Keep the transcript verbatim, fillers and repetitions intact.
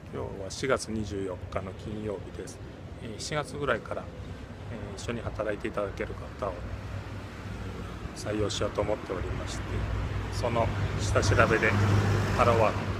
今日はしがつにじゅうよっかの金曜日です。しがつぐらいから一緒に働いていただける方を採用しようと思っておりまして、その下調べでハローワーク